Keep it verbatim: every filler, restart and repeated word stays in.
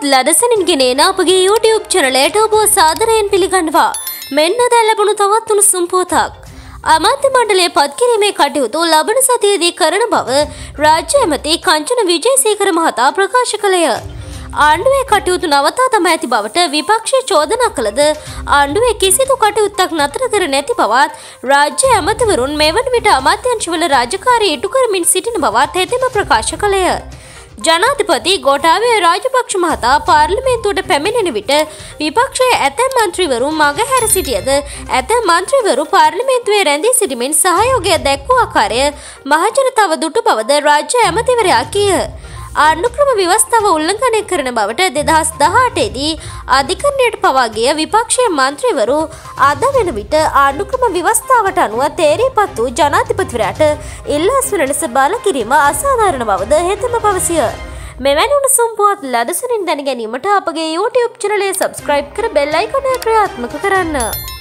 සුම්පුවත් ලදසනින් ගෙනෙන අපගේ YouTube චැනලයට ඔබ සාදරයෙන් පිළිගන්නවා. මෙන්න දැන් ලැබුණු තවත් උණුසුම් පුවතක්. අමාත්‍ය මණ්ඩලයේ පත් කිරීමේ කටයුතු ලබන සතියේදී කරන බව රාජ්‍ය ඇමති කංචන විජේසේකර මහතා ප්‍රකාශ කළේය. ආණ්ඩුවේ කටයුතු නවතා තම ඇති බවට විපක්ෂය චෝදනා කළද ආණ්ඩුවේ කිසිදු කටයුත්තක් නතර කර නැති බවත් රාජ්‍ය ඇමතිවරුන් මෙවන විට අමාත්‍යංශවල රාජකාරී ඉටු කරමින් සිටින බවත් හෙතෙම ප්‍රකාශ කළේය. ජනාධිපති ගෝඨාභය රාජපක්ෂ මහතා පාර්ලිමේන්තුවට පැමිණෙන විට විපක්ෂයේ ඇතැම් මන්ත්‍රීවරු මගහැර සිටියද ඇතැම් මන්ත්‍රීවරු පාර්ලිමේන්තුවේ රැඳී සිටමින් සහයෝගය දැක්වූ ආකාරය මහජනතාව දුටු බවද රාජ්‍ය ඇමතිවරයා කීය. ආණ්ඩුක්‍රම ව්‍යවස්ථාව උල්ලංඝනය කරන බවට දෙදහස් දහඅටේ දී අධිකරණයට පවා ගිය විපක්ෂයේ මන්ත්‍රීවරු අද වෙන විට ආණ්ඩුක්‍රම ව්‍යවස්ථාවට අනුව තේරීපත් වූ ජනාධිපතිවරයාට ඉල්ලා අස්වන ලෙස බාල කිරීම අසාධාරණ බවද හෙතෙම පවසිය. මෙවැනි උණුසුම් පුවත් ලදසනින් දැන ගැනීමට අපගේ YouTube චැනලය සබ්ස්ක්‍රයිබ් කර බෙල් අයිකනය ක්‍රියාත්මක කරන්න.